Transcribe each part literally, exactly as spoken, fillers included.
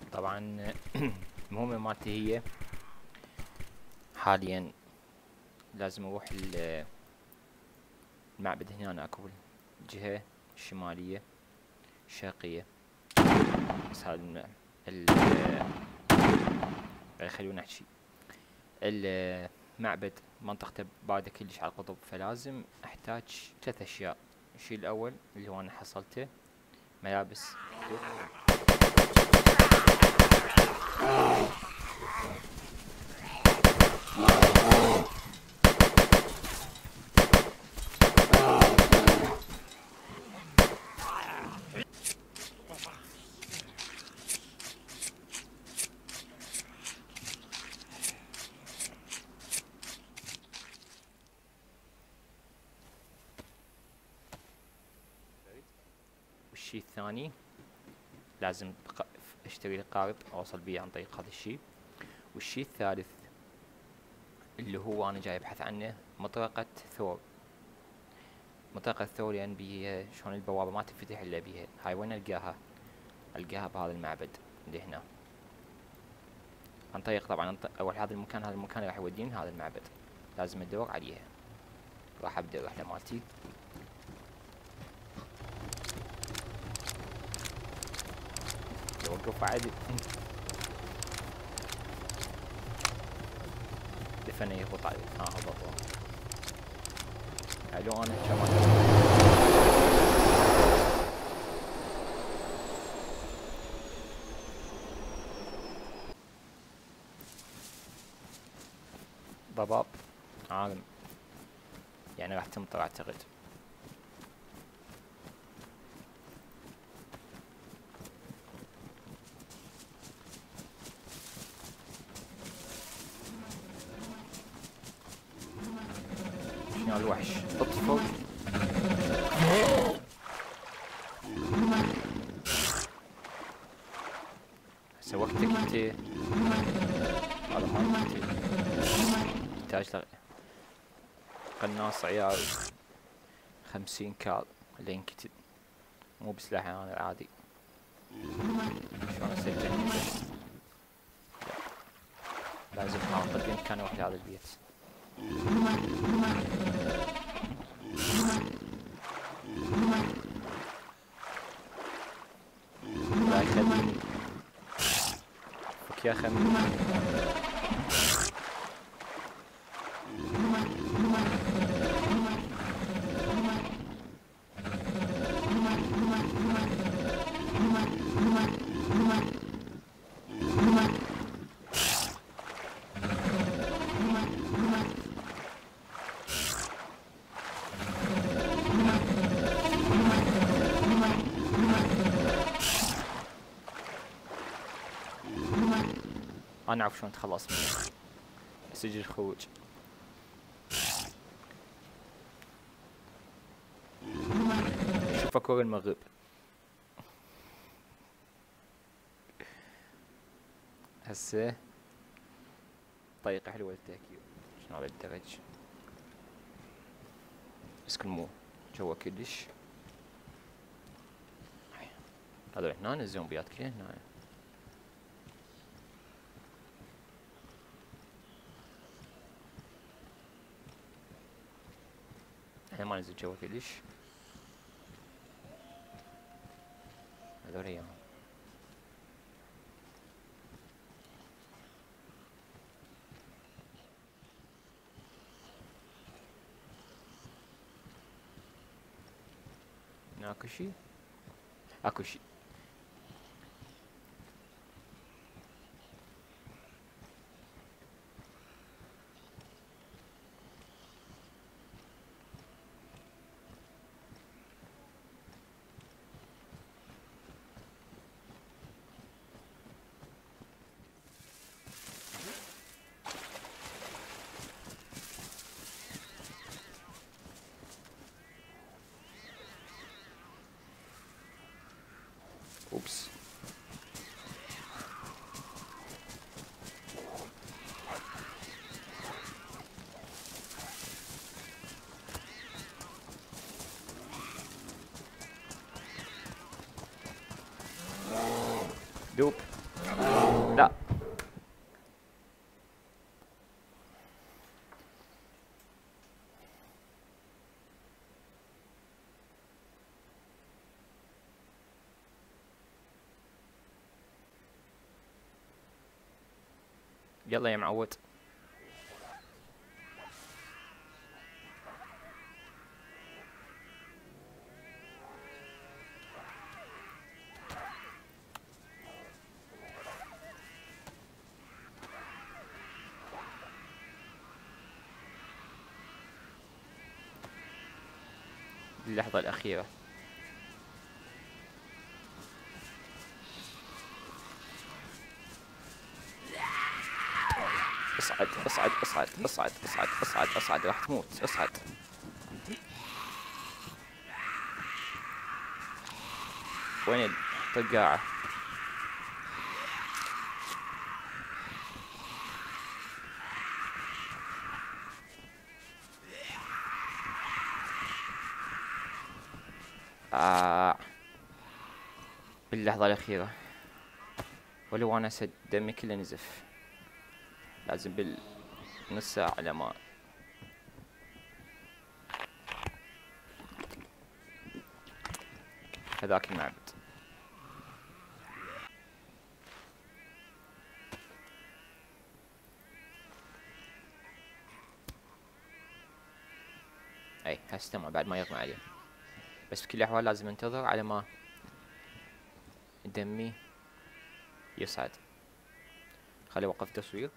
طبعا المهمة مالتي هي حاليا لازم اروح المعبد. هنا اكو الجهة الشمالية الشرقية، بس هذا ال خلونا نحكي المعبد منطقته باردة كلش على القطب، فلازم احتاج ثلاث اشياء. الشيء الاول اللي هو انا حصلته ملابس والشيء الثاني لازم اشتري لي قارب اوصل بيه عن طريق هذا الشيء. والشيء الثالث اللي هو انا جاي ابحث عنه مطرقة ثور. مطرقة ثور يعني بيها شلون البوابة ما تنفتح الا بيها. هاي وين القاها؟ القاها بهذا المعبد اللي هنا، عن طريق طبعا اول هذا المكان. هذا المكان راح يوديني هذا المعبد، لازم ادور عليها. راح ابدا الرحلة مالتي. وقف عادي دفن يهبط عليه. ها هبط الو انا كمان ضباب عالم يعني راح تمطر اعتقد. شنو الوحش اطفوا. هسه وقتك انت هذا ما انت تحتاج قناص عيال خمسين كال لين كتب، مو بسلاحي انا العادي. شلون اسجل؟ لازم اعقد بامكاني اروح لهذا البيت. لا يخليني فك يا خمي. انا اعرف شلون اتخلص منه. سجل الخروج. شوف كور المغرب. هسه طريقة حلوة للتركيب. شنو هذا الدرج؟ بس كل مو جوا كلش. هذول هنا الزومبيات كلها هنا. احنا ما ننزل جوا كلش. هذول اياهم. اكو شي اكو شي اوبس. دوب لا يلا يا معود. اللحظة الأخيرة. اصعد اصعد اصعد اصعد اصعد اصعد اصعد راح تموت. اصعد. وين الطقاعة؟ آه. باللحظة الأخيرة ولو أنا سد دمي كله نزف. لازم بالنص ساعة على ما هذاك المعبد. اي هستمع بعد ما يغمى عليه، بس بكل الأحوال لازم انتظر على ما دمي يصعد. خلي اوقف تصوير.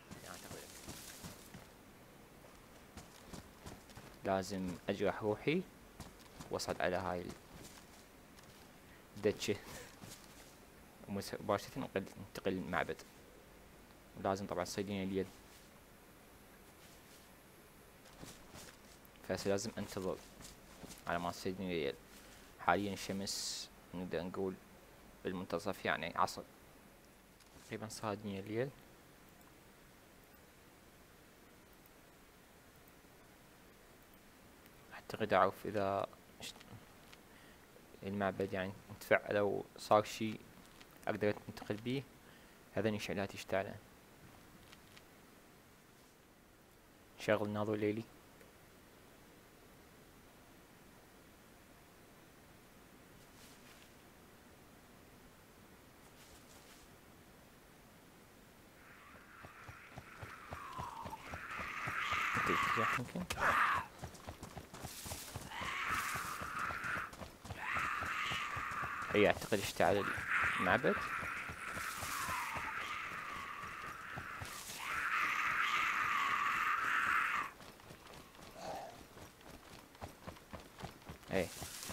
لازم اجرح روحي واصعد على هاي الدتشة مباشرة ننتقل ننتقل المعبد. ولازم طبعا صيدين اليد، فهسه لازم انتظر على ما صيدين اليد. حاليا الشمس نقدر نقول بالمنتصف، يعني عصر تقريبا صادني الليل. اعتقد اعرف اذا المعبد يعني انتفع لو صار شي اقدر انتقل بيه. هذا الاشعالات يشتعلن. شغل ناظر ليلي. يمكن اي اعتقد اشتعل المعبد. اي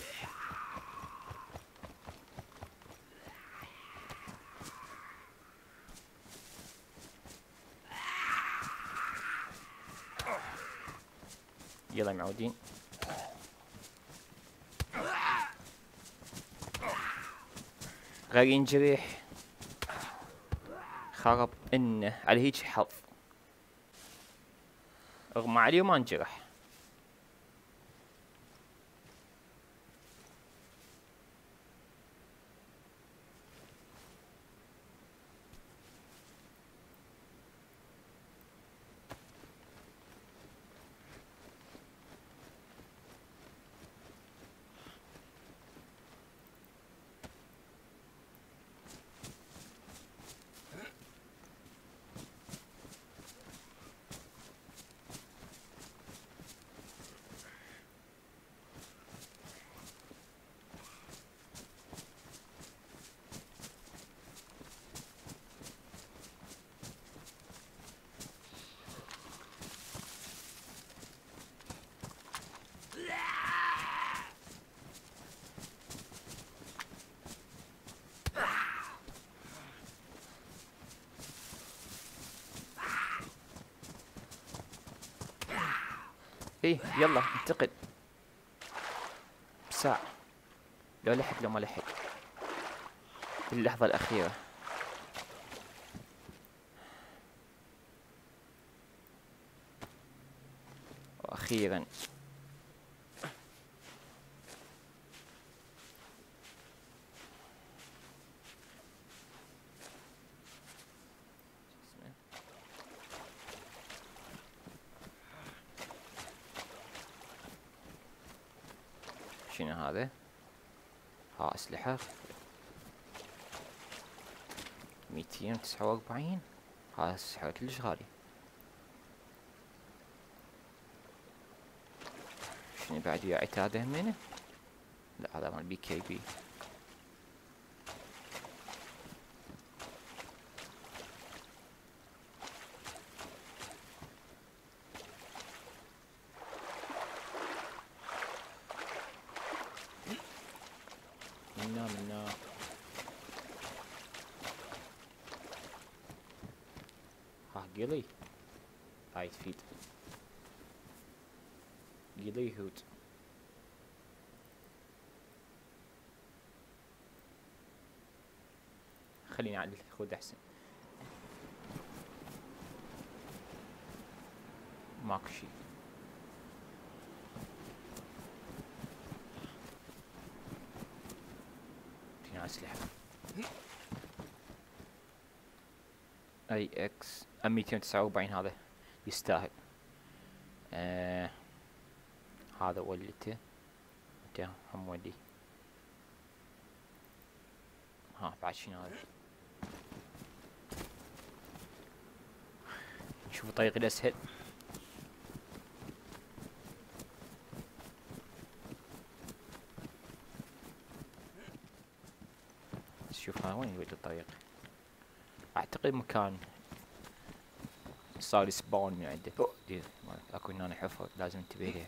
يلا معودين. غير ينجرح خرب انه على هيج حظ، اغمى عليه وما انجرح. ايه يلا انتقل بساعة. لو لحق لو ما لحق في اللحظة الأخيرة. وأخيرا شنو هذا؟ ها اسلحة ميتين وتسعة وأربعين. هذا السحر كلش غالي. شنو بعد ويا عتاد همينه؟ لا هذا مال بي كي بي. منا منا ها قلي. هاي تفيد قلي هوت. خليني اعدل خذ احسن. ماكو شي. فينا اسلحة. اي اكس ام ميتين وتسعة وأربعين هذا يستاهل. آه هذا ولته انت هم ولي. ها بعد شنو هذا؟ شوف الطريق الاسهل. شوف ها وين يود الطريق. اعتقد مكان صار سباون من عنده. اوه دير اكو هنا حفر لازم انتبه لها.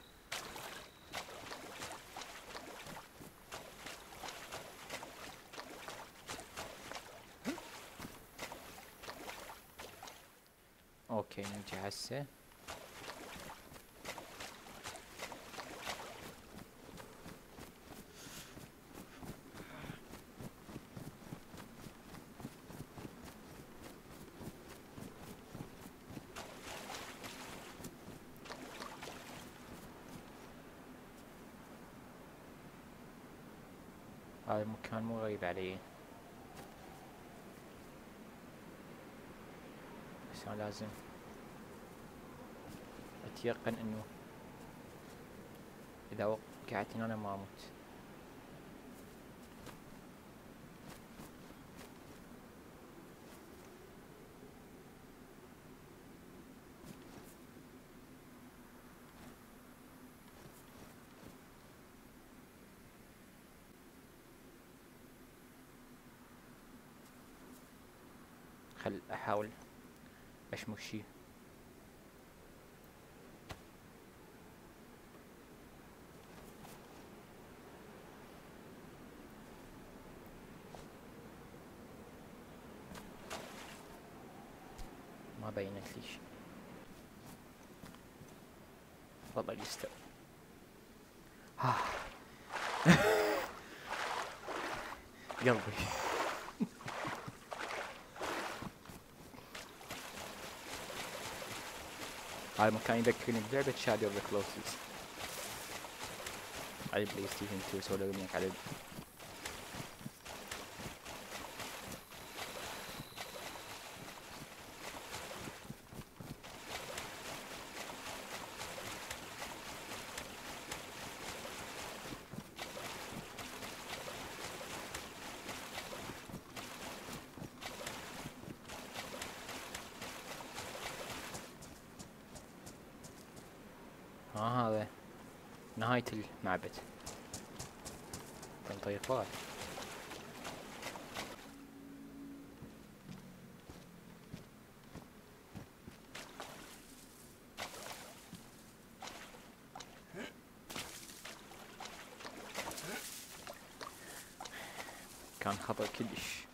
اوكي نجي هسه. هذا المكان مو غريب علي، بس انا لازم اتيقن انه اذا وقعت هنا انا ما اموت. خل احاول اشمك شي. ما بينت لي شي. والله يستوي. قلبي. هذا المكان يذكرني بلعبة شادو اوف ذا كلوسس على بلاي ستيشن تو. سووا له ريميك على ها. هذا نهاية المعبد. كان طريق واحد. كان خطر كلش.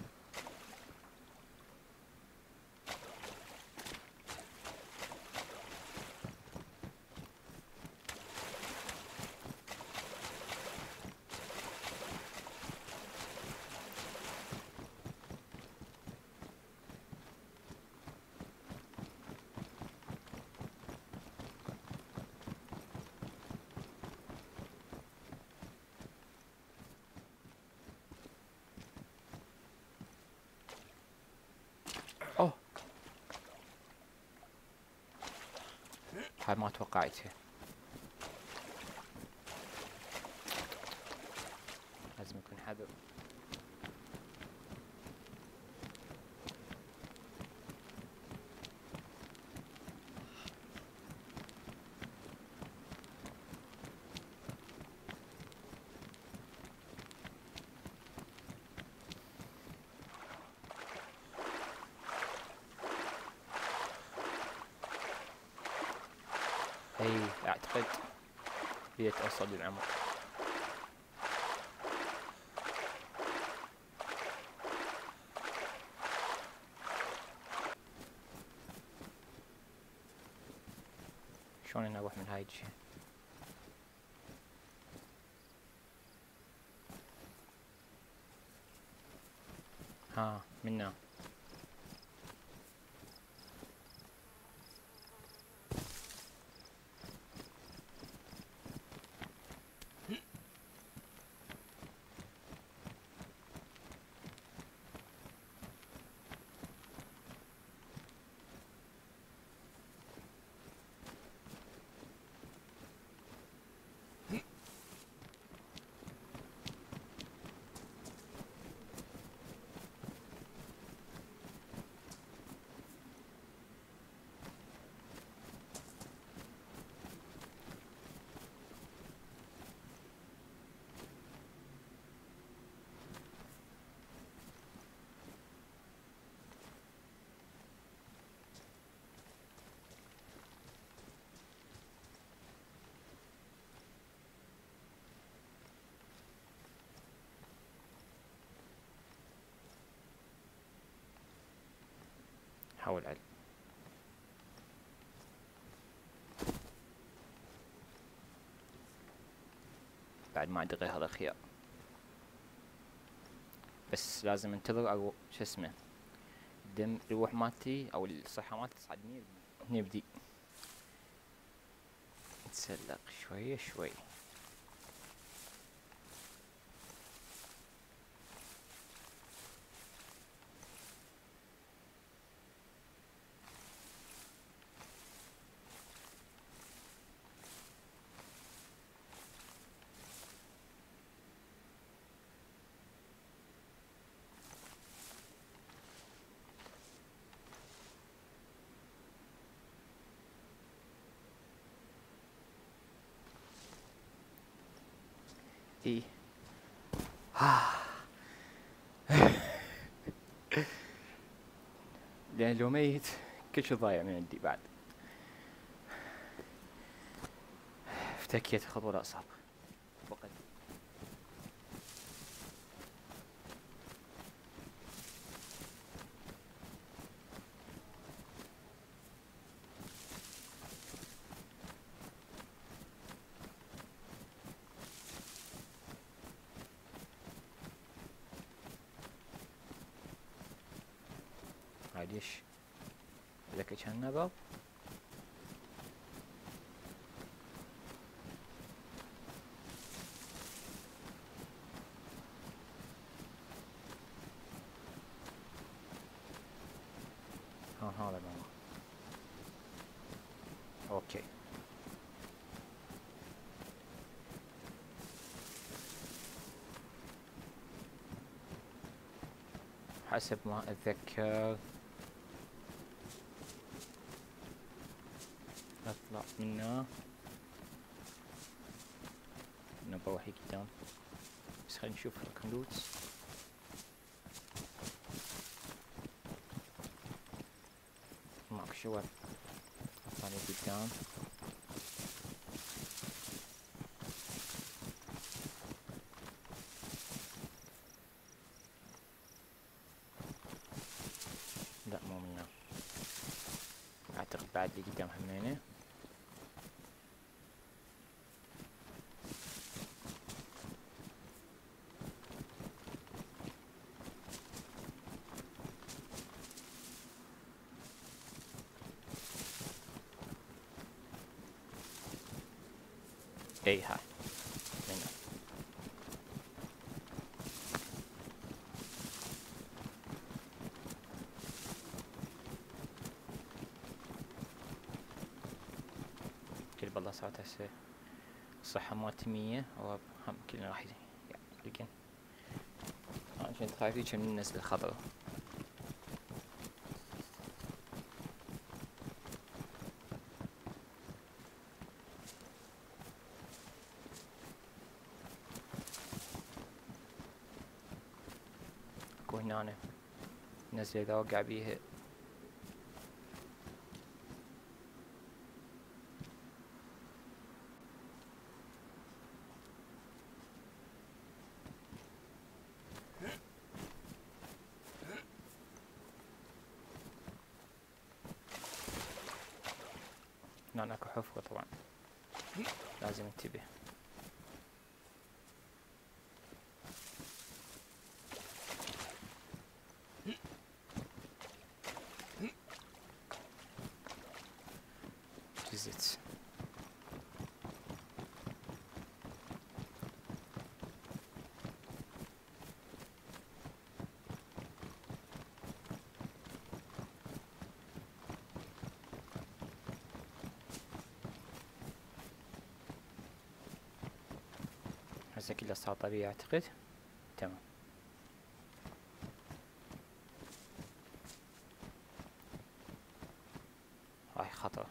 اوه هاي ما توقعتها. حذر. اي اعتقد هي توصل للعمق. شلون اني اروح من هاي الجهة؟ ها منا. حاول علم. بعد ما عندي غير هذا الخيار، بس لازم انتظر او شو اسمه الدم الروح مالتي او الصحة مالتي تصعد مية بالمية. نبدي نتسلق شوية شوي. ايه لان لو ميت كل شي ضايع من عندي بعد. افتكيت خطوة الاعصاب فقط. هاي ليش لك كان باب؟ ها هذا باب. اوكي حسب ما اتذكر اطلع منه. انا بروح قدام بس خلينا نشوف الكندوتس. ماكو شغل ثاني قدام. لا مو منه، اعتقد بعد لي قدام همينه. اي هاي منه. كل بالله صارت هسه الصحة مالتي مية، وهم كلنا راح يلقن. عشان تخافي من الناس الخضرا. اكو هنا نزل اذا وقع بيها. هنا اكو حفرة طبعا لازم انتبه. جزت هسه كلها صار طبيعي اعتقد. تمام. هاي خطرة.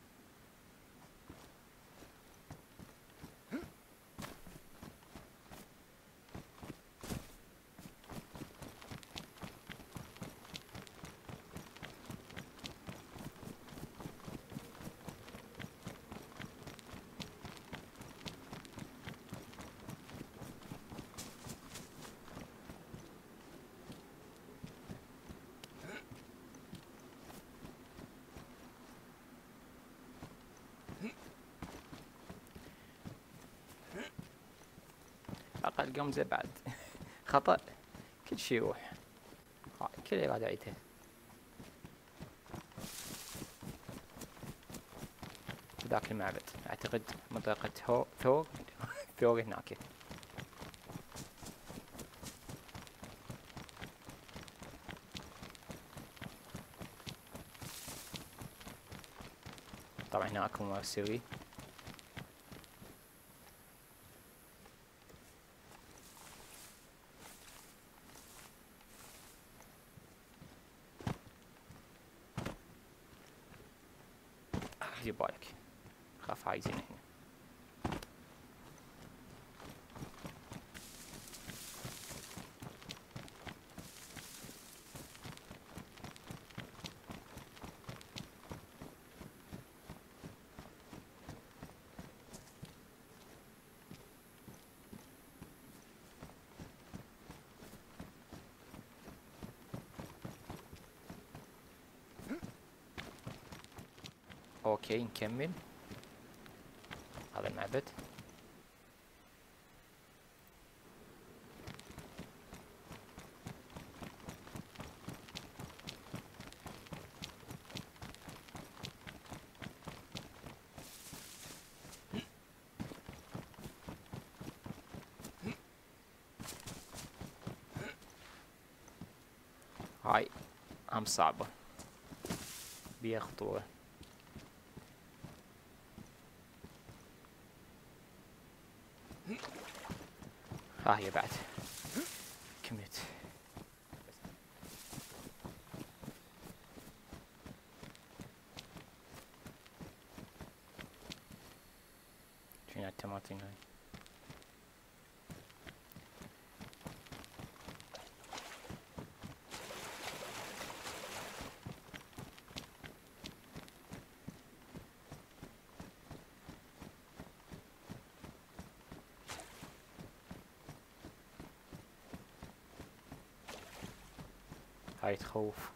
اقل قمزة بعد خطأ. كل شي يروح. هاي كل إرادة عيدها. ذاك المعبد اعتقد منطقة هو ثور ثور هناك. طبعا هنا اكو ممر سري. دير بالك خاف عايزين هنا. اوكي نكمل. هذا المعبد. هاي هم صعبة بيها خطورة. ها هي بعد كملت. فينا التماطم هاي. هاي تخوف.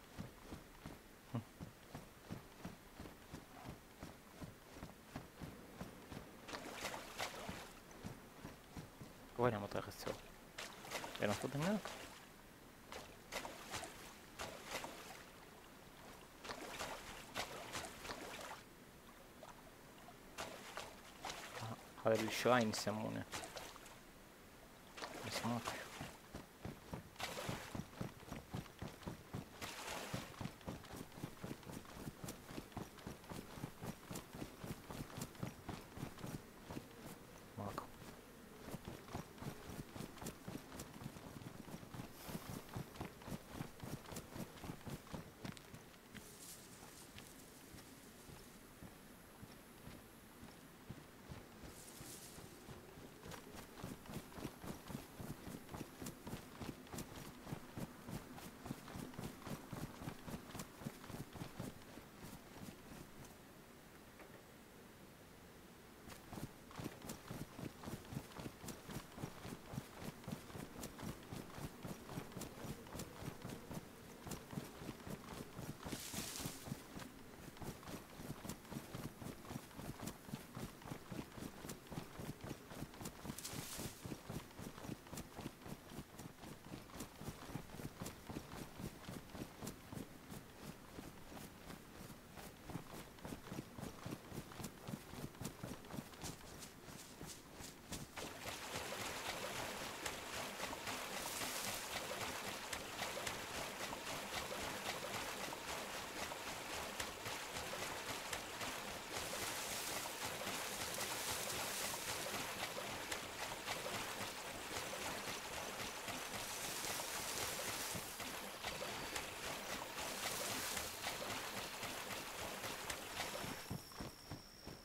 وين منطقة الثور؟ المفروض هناك. هذا الشراين يسمونه بس ماكو.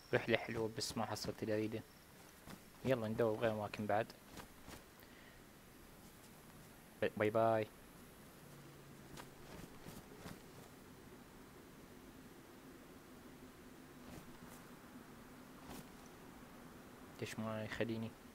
رحلة حلوة بس ما حصلت اللي اريده. يلا ندور غير اماكن بعد. باي باي. ليش ما يخليني